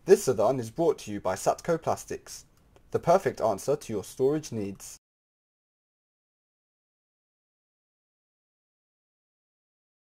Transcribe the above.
This Sadan is brought to you by Satco Plastics, the perfect answer to your storage needs.